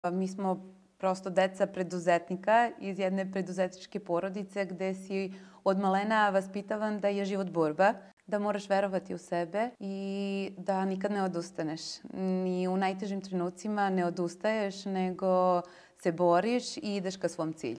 Mi smo prosto deca preduzetnika iz jedne preduzetničke porodice gde si od malena vaspitavan da je život borba, da moraš verovati u sebe i da nikad ne odustaneš. Ni u najtežim trenucima ne odustaješ, nego se boriš i ideš ka svom cilju.